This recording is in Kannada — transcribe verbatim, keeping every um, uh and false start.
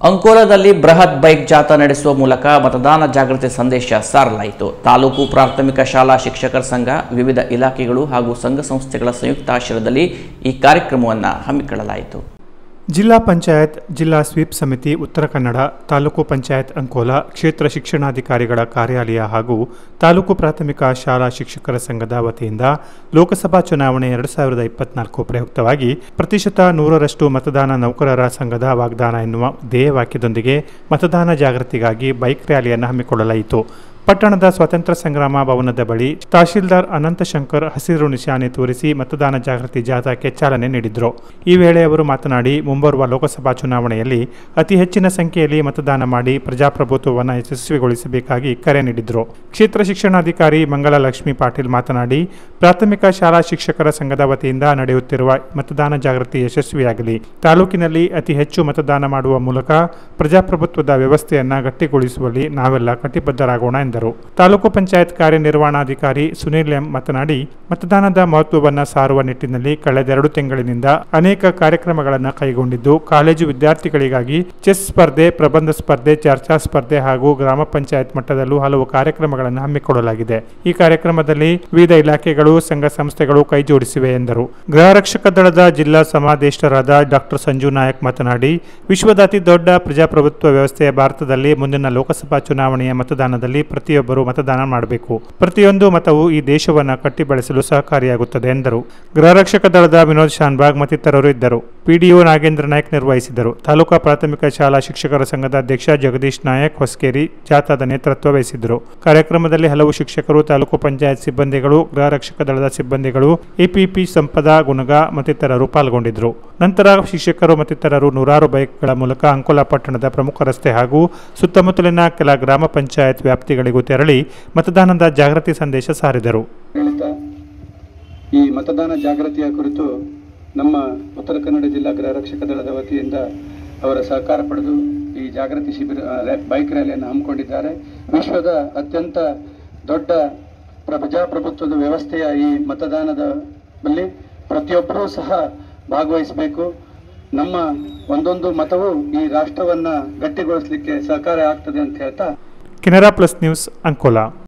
ಅಂಕೋಲಾದಲ್ಲಿ ಬೃಹತ್ ಬೈಕ್ ಜಾಥಾ ನಡೆಸುವ ಮೂಲಕ ಮತದಾನ ಜಾಗೃತಿ ಸಂದೇಶ ಸಾರಲಾಯಿತು. ತಾಲೂಕು ಪ್ರಾಥಮಿಕ ಶಾಲಾ ಶಿಕ್ಷಕರ ಸಂಘ, ವಿವಿಧ ಇಲಾಖೆಗಳು ಹಾಗೂ ಸಂಘ ಸಂಸ್ಥೆಗಳ ಸಂಯುಕ್ತಾಶ್ರಯದಲ್ಲಿ ಈ ಕಾರ್ಯಕ್ರಮವನ್ನು ಹಮ್ಮಿಕೊಳ್ಳಲಾಯಿತು. ಜಿಲ್ಲಾ ಪಂಚಾಯತ್, ಜಿಲ್ಲಾ ಸ್ವೀಪ್ ಸಮಿತಿ ಉತ್ತರ ಕನ್ನಡ, ತಾಲೂಕು ಪಂಚಾಯತ್ ಅಂಕೋಲಾ, ಕ್ಷೇತ್ರ ಶಿಕ್ಷಣಾಧಿಕಾರಿಗಳ ಕಾರ್ಯಾಲಯ ಹಾಗೂ ತಾಲೂಕು ಪ್ರಾಥಮಿಕ ಶಾಲಾ ಶಿಕ್ಷಕರ ಸಂಘದ ವತಿಯಿಂದ ಲೋಕಸಭಾ ಚುನಾವಣೆ ಎರಡು ಸಾವಿರದ ಇಪ್ಪತ್ನಾಲ್ಕು ಪ್ರಯುಕ್ತವಾಗಿ ಪ್ರತಿಶತ ನೂರರಷ್ಟು ಮತದಾನ ನೌಕರರ ಸಂಘದ ವಾಗ್ದಾನ ಎನ್ನುವ ಧ್ಯೇಯವಾಕ್ಯದೊಂದಿಗೆ ಮತದಾನ ಜಾಗೃತಿಗಾಗಿ ಬೈಕ್ ರ್ಯಾಲಿಯನ್ನು ಹಮ್ಮಿಕೊಳ್ಳಲಾಯಿತು. ಪಟ್ಟಣದ ಸ್ವಾತಂತ್ರ್ಯ ಸಂಗ್ರಾಮ ಭವನದ ಬಳಿ ತಹಶೀಲ್ದಾರ್ ಅನಂತಶಂಕರ್ ಹಸಿರು ನಿಶಾನೆ ತೋರಿಸಿ ಮತದಾನ ಜಾಗೃತಿ ಜಾಥಾಕ್ಕೆ ಚಾಲನೆ ನೀಡಿದರು. ಈ ವೇಳೆ ಅವರು ಮಾತನಾಡಿ, ಮುಂಬರುವ ಲೋಕಸಭಾ ಚುನಾವಣೆಯಲ್ಲಿ ಅತಿ ಹೆಚ್ಚಿನ ಸಂಖ್ಯೆಯಲ್ಲಿ ಮತದಾನ ಮಾಡಿ ಪ್ರಜಾಪ್ರಭುತ್ವವನ್ನು ಯಶಸ್ವಿಗೊಳಿಸಬೇಕಾಗಿ ಕರೆ ನೀಡಿದರು. ಕ್ಷೇತ್ರ ಶಿಕ್ಷಣಾಧಿಕಾರಿ ಮಂಗಲ ಲಕ್ಷ್ಮೀ ಪಾಟೀಲ್ ಮಾತನಾಡಿ, ಪ್ರಾಥಮಿಕ ಶಾಲಾ ಶಿಕ್ಷಕರ ಸಂಘದ ವತಿಯಿಂದ ನಡೆಯುತ್ತಿರುವ ಮತದಾನ ಜಾಗೃತಿ ಯಶಸ್ವಿಯಾಗಲಿ. ತಾಲೂಕಿನಲ್ಲಿ ಅತಿ ಹೆಚ್ಚು ಮತದಾನ ಮಾಡುವ ಮೂಲಕ ಪ್ರಜಾಪ್ರಭುತ್ವದ ವ್ಯವಸ್ಥೆಯನ್ನು ಗಟ್ಟಿಗೊಳಿಸುವಲ್ಲಿ ನಾವೆಲ್ಲ ಕಟಿಬದ್ಧರಾಗೋಣ ಎಂದರು. ತಾಲೂಕು ಪಂಚಾಯತ್ ಕಾರ್ಯನಿರ್ವಹಣಾಧಿಕಾರಿ ಸುನೀಲ್ ಎಂ ಮಾತನಾಡಿ, ಮತದಾನದ ಮಹತ್ವವನ್ನು ಸಾರುವ ನಿಟ್ಟಿನಲ್ಲಿ ಕಳೆದೆರಡು ತಿಂಗಳಿನಿಂದ ಅನೇಕ ಕಾರ್ಯಕ್ರಮಗಳನ್ನು ಕೈಗೊಂಡಿದ್ದು, ಕಾಲೇಜು ವಿದ್ಯಾರ್ಥಿಗಳಿಗಾಗಿ ಚೆಸ್ ಸ್ಪರ್ಧೆ, ಪ್ರಬಂಧ ಸ್ಪರ್ಧೆ, ಚರ್ಚಾ ಸ್ಪರ್ಧೆ ಹಾಗೂ ಗ್ರಾಮ ಪಂಚಾಯತ್ ಮಟ್ಟದಲ್ಲೂ ಹಲವು ಕಾರ್ಯಕ್ರಮಗಳನ್ನು ಹಮ್ಮಿಕೊಳ್ಳಲಾಗಿದೆ. ಈ ಕಾರ್ಯಕ್ರಮದಲ್ಲಿ ವಿವಿಧ ಇಲಾಖೆಗಳು, ಸಂಘ ಸಂಸ್ಥೆಗಳು ಕೈಜೋಡಿಸಿವೆ ಎಂದರು. ಗೃಹ ರಕ್ಷಕ ದಳದ ಜಿಲ್ಲಾ ಸಮಾದೇಷ್ಟರಾದ ಡಾಕ್ಟರ್ ಸಂಜು ನಾಯಕ್ ಮಾತನಾಡಿ, ವಿಶ್ವದ ಅತಿ ದೊಡ್ಡ ಪ್ರಜಾಪ್ರಭುತ್ವ ವ್ಯವಸ್ಥೆಯ ಭಾರತದಲ್ಲಿ ಮುಂದಿನ ಲೋಕಸಭಾ ಚುನಾವಣೆಯ ಮತದಾನದಲ್ಲಿ ಪ್ರತಿಯೊಬ್ಬರು ಮತದಾನ ಮಾಡಬೇಕು. ಪ್ರತಿಯೊಂದು ಮತವು ಈ ದೇಶವನ್ನು ಕಟ್ಟಿ ಬೆಳೆಸಲು ಸಹಕಾರಿಯಾಗುತ್ತದೆ ಎಂದರು. ಗೃಹ ರಕ್ಷಕ ದಳದ ವಿನೋದ್ ಶಾನ್ಬಾಗ್ ಮತ್ತಿತರರು ಇದ್ದರು. ಪಿಡಿಒ ನಾಗೇಂದ್ರ ನಾಯಕ್ ನಿರ್ವಹಿಸಿದರು. ತಾಲೂಕಾ ಪ್ರಾಥಮಿಕ ಶಾಲಾ ಶಿಕ್ಷಕರ ಸಂಘದ ಅಧ್ಯಕ್ಷ ಜಗದೀಶ್ ನಾಯಕ್ ಹೊಸಕೇರಿ ಜಾಥಾದ ನೇತೃತ್ವ ವಹಿಸಿದ್ದರು. ಕಾರ್ಯಕ್ರಮದಲ್ಲಿ ಹಲವು ಶಿಕ್ಷಕರು, ತಾಲೂಕು ಪಂಚಾಯತ್ ಸಿಬ್ಬಂದಿಗಳು, ಗೃಹ ರಕ್ಷಕ ದಳದ ಸಿಬ್ಬಂದಿಗಳು, ಎಪಿಪಿ ಸಂಪದ ಗುಣಗ ಮತ್ತಿತರರು ಪಾಲ್ಗೊಂಡಿದ್ದರು. ನಂತರ ಶಿಕ್ಷಕರು ಮತ್ತಿತರರು ನೂರಾರು ಬೈಕ್ಗಳ ಮೂಲಕ ಅಂಕೋಲಾ ಪಟ್ಟಣದ ಪ್ರಮುಖ ರಸ್ತೆ ಹಾಗೂ ಸುತ್ತಮುತ್ತಲಿನ ಕೆಲ ಗ್ರಾಮ ಪಂಚಾಯತ್ ವ್ಯಾಪ್ತಿಗಳಿಗೂ ತೆರಳಿ ಮತದಾನದ ಜಾಗೃತಿ ಸಂದೇಶ ಸಾರಿದರು. ಈ ಮತದಾನ ಜಾಗೃತಿಯ ಕುರಿತು ನಮ್ಮ ಉತ್ತರ ಕನ್ನಡ ಜಿಲ್ಲಾ ಗೃಹ ರಕ್ಷಕ ದಳದ ವತಿಯಿಂದ ಅವರ ಸಹಕಾರ ಪಡೆದು ಈ ಜಾಗೃತಿ ಶಿಬಿರ ಬೈಕ್ ರ್ಯಾಲಿಯನ್ನು ಹಮ್ಮಿಕೊಂಡಿದ್ದಾರೆ. ವಿಶ್ವದ ಅತ್ಯಂತ ದೊಡ್ಡ ಪ್ರಜಾಪ್ರಭುತ್ವದ ವ್ಯವಸ್ಥೆಯ ಈ ಮತದಾನದಲ್ಲಿ ಪ್ರತಿಯೊಬ್ಬರೂ ಸಹ ಭಾಗವಹಿಸಬೇಕು. ನಮ್ಮ ಒಂದೊಂದು ಮತವು ಈ ರಾಷ್ಟ್ರವನ್ನ ಗಟ್ಟಿಗೊಳಿಸಲಿಕ್ಕೆ ಸಹಕಾರ ಆಗ್ತದೆ ಅಂತ ಹೇಳ್ತಾ ಕೆನರಾ ಪ್ಲಸ್ ನ್ಯೂಸ್ ಅಂಕೋಲಾ.